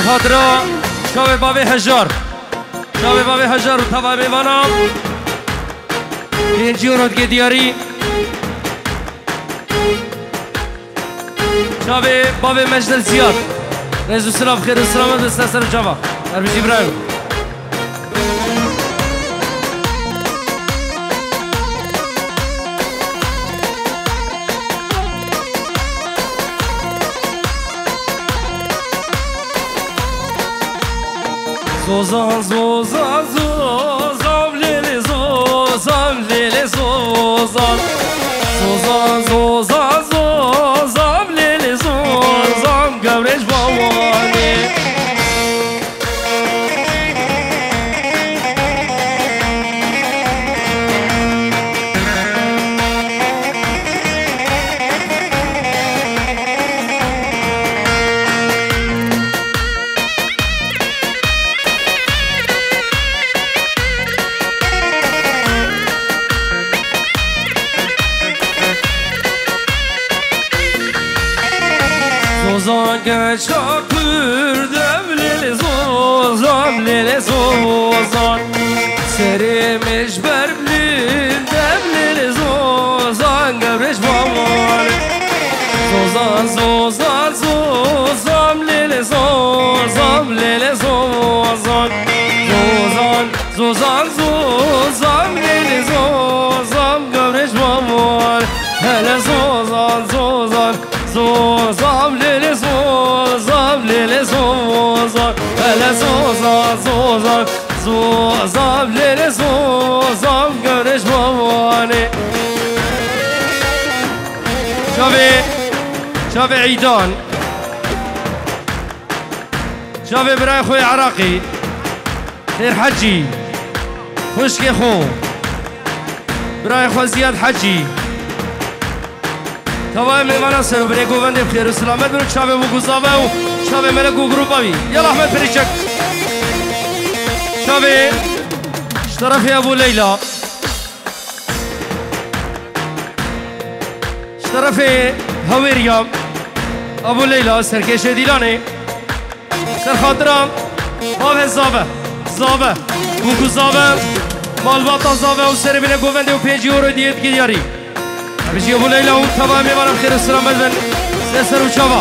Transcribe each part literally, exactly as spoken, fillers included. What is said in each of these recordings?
خاطرا شاوه بابی هجار شاوه بابی هجار و تبا میوانا اینجی اونو دیگه دیاری شاوه بابی مجدل زیاد رئیس و سلام خیر و سلامت دسته سر جوا دربیش ابراهیم زوزان زوزان زوزان لیلی زوزان لیلی زوزان زوزان زوزان زوزان لیلی زوزان گورش بوانی Zozan geç kapürdüm lili zozan lili zozan Serimiş berblindem lili zozan gevreş baman Zozan zozan zozan lili zozan lili zozan Zozan zozan zozan lili zozan gevreş baman Hele zozan zozan Zozam lili zozam lili zozam Hele zozam zozam Zozam lili zozam Görüş mamani Şavi Şavi İdan Şavi برای خوی عراقی خیر حجی خوشکی خو برای خو زیاد حجی تمام میمانا سر و بریگو بنده بخیر و سلامت برو شابه و گوزاوه و شابه ملکو گروپاوی یلا احمد پریچک شابه اشترافی ابو لیلا اشترافی هویریا ابو لیلا سرکش دیلانه سر خاطرم باب زاوه زاوه و گوزاوه مالباتا زاوه و سر بریگو بنده و پیجی و رو دیت گیاری بيجي ابو ليلى وطبعا ميمانا بخير السلامة بن سيسر وشابا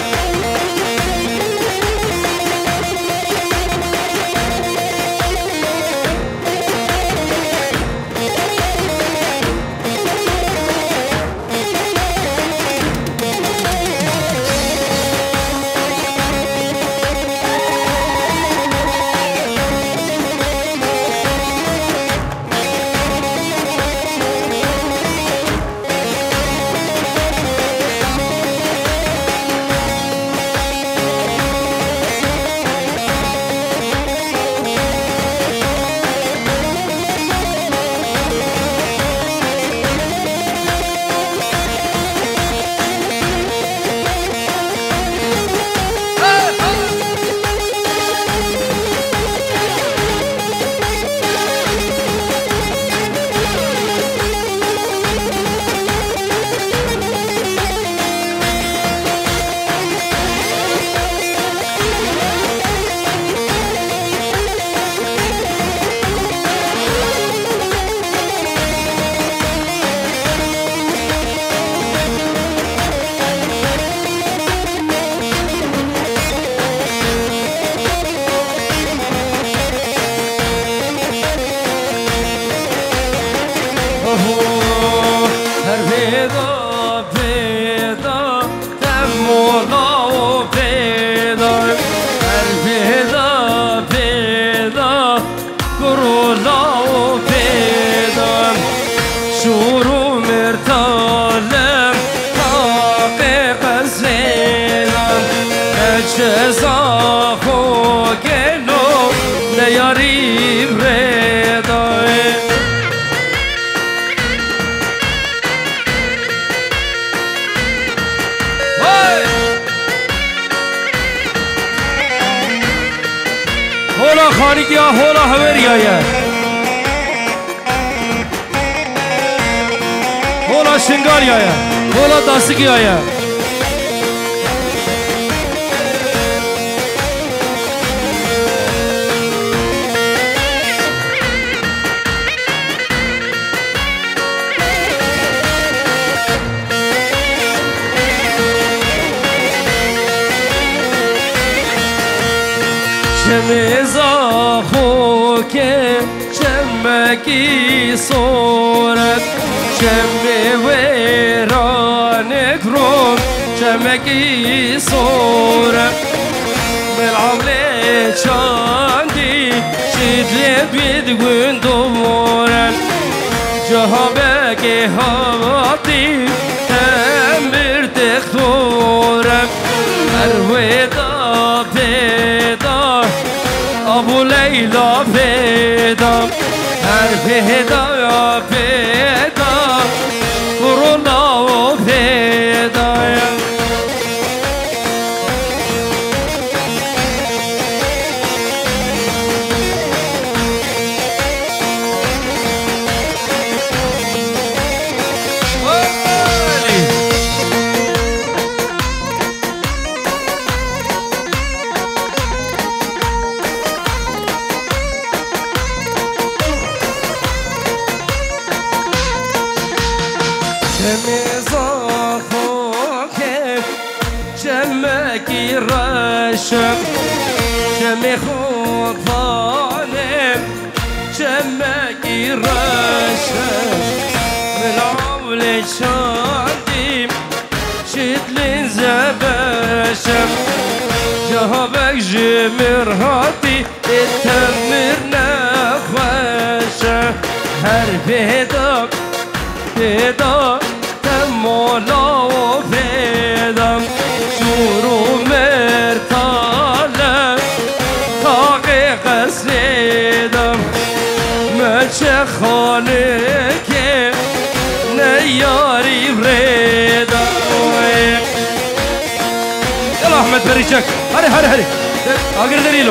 هولا خانگیا هولا هوریایه هولا شنگاریایه هولا داستگیایه شمزا خوکه شمکی صورت شم ویران کروم شمکی صورت بالعمل چاندی شدلت بید گندورن جهابك هاتي تمر تختورم الودا بيدا ابو ليلى بيدا البيدا يا بيدا كورونا بيدا شمي خوك ظالم شمكي رشم من عمل شادي شدلين زبشم جهابك جمر هاتي اتمرنا خوشم هر بيدك بيدك تمولا وبيدم شورو مرتالم تاقي قصيدم ملش خانك نياري بريدم يلا احمد بريشك هري هري هري اقر دليلو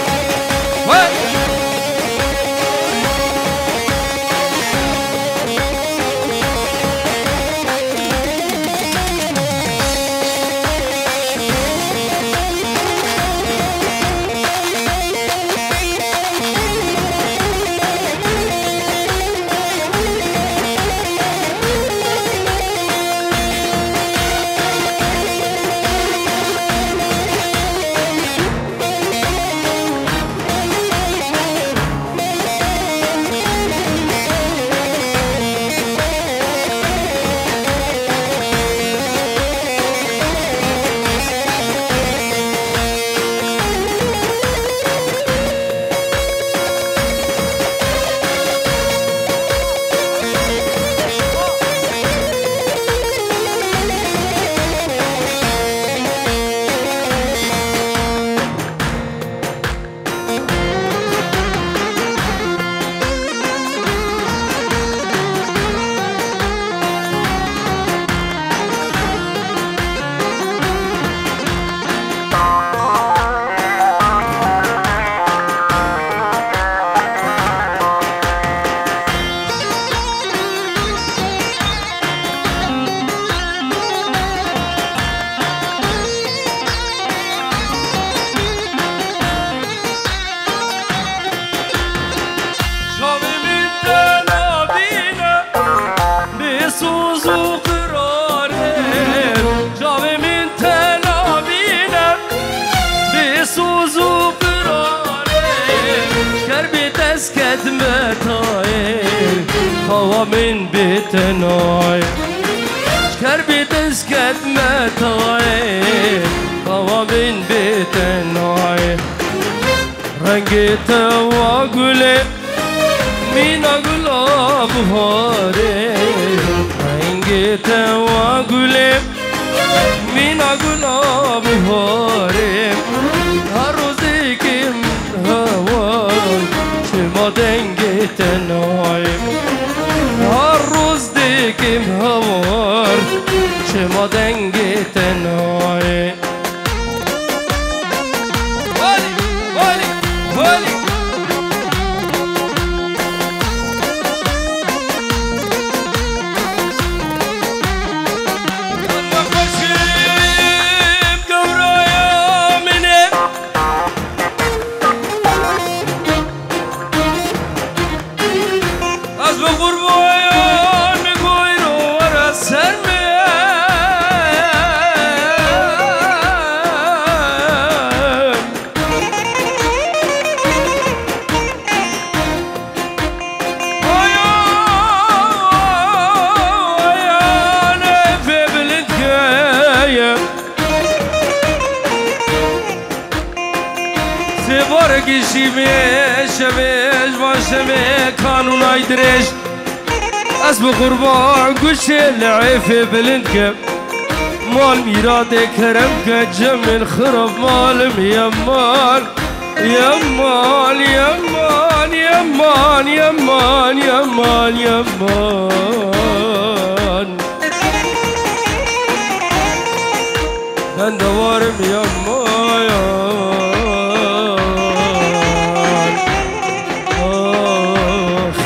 هوا من بيت ناي شكربي تسكت متاي هوا من بيت ناي رنجت واقولي مين اقول ابهاري رنجت واقولي مين اقول ابهاري هروزي كم هواي شما دنجت ناي هالروز دیگم هوار شما دنگی تنهای والی والی والی گشی بیش بیش باشه به کانون ایدرش از به قربان گوش لعیف بلند که مال میراد کرم که جمن خراب مالم یمان یمان یمان یمان یمان یمان یمان من دوارم یمان آخ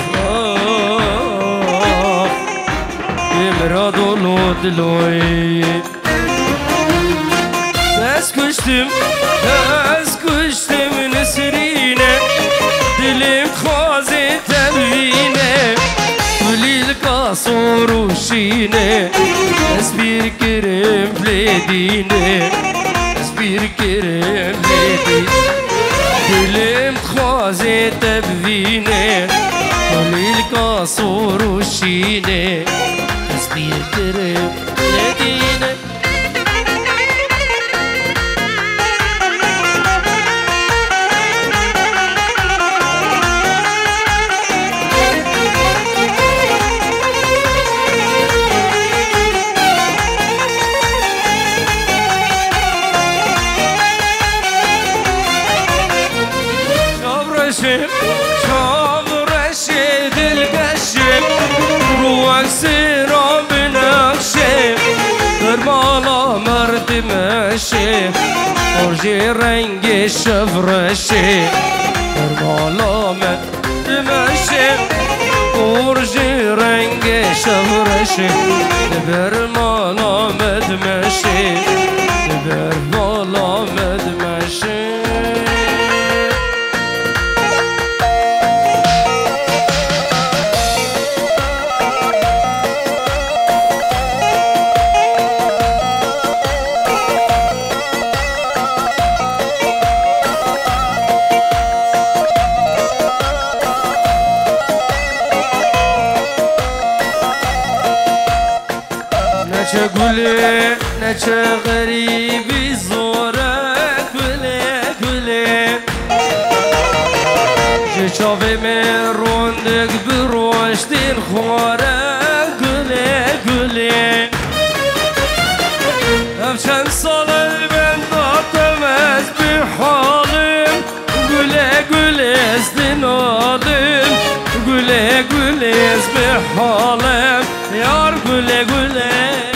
آخ بمراد و لودلوی بس کشتم بس کشتم نسرینه دلم خوازه تبینه ولیل قصور و شینه بس بیر کرم بلیدینه بس بیر کرم بلیدینه دلم خوازه تبینه ولیل قصور و شینه بس بیر کرم بلیدینه شام رشید القشم روح سيرا بنقشم درمالا مرد مشي ارجي رنگ شفرشي درمالا مرد مشي ارجي رنگ شفرشي درمالا مرد مشي درمالا مرد مشي نچه گله نچه غریبی زورک گله گله جه چاوه من روندک بروشتین خوارک گله گله هم چند سال من دادم از بی حالم گله گله از دینالم گله گله از بی حالم یار گله گله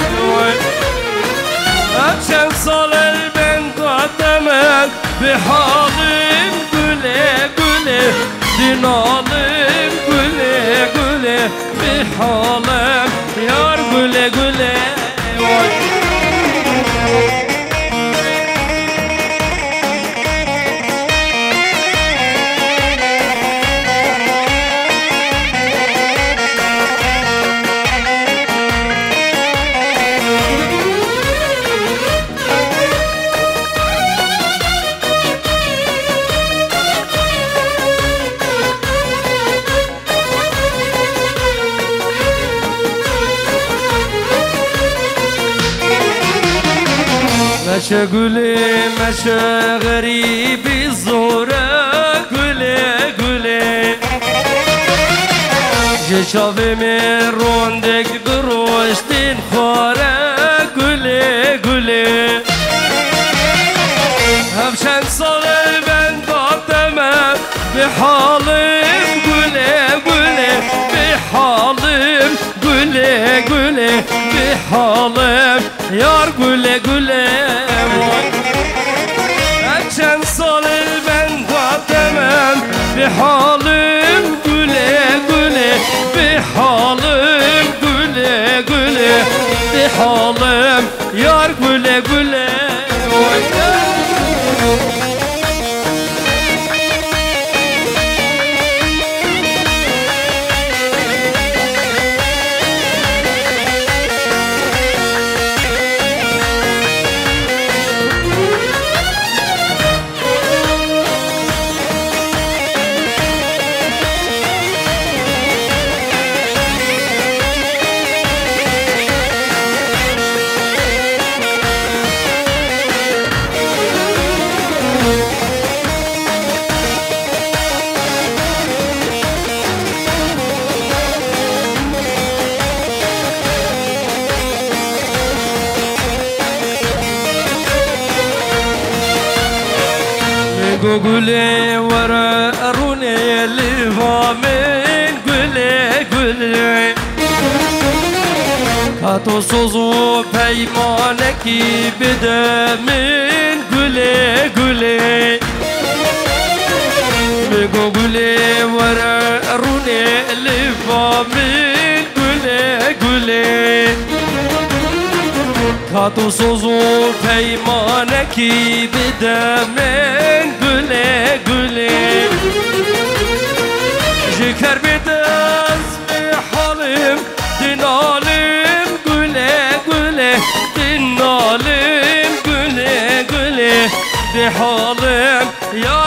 چند سال من قدمت به حالم گله گله دینالم گله گله به حالم یار گله گله مچه گله مچه غریبی زوره گله گله جه چاوه من روندک بروشتین خواره گله گله هم چند سال من دادمم به حالم گله گله به حالم گله گله به حالم یار گله گله چند سال من دادمم به حالم گله گله به حالم گله گله به حالم یار گله گله بگو گله ورا رونه لفامن گله گله کاتو سوزو پیمانکی بده من گله گله بگو گله ورا رونه لفامن گله گله کاتو سوزو پیمانکی بده من گله گله جکر بدز به حالم دنالم گله گله دنالم گله گله به حالم یا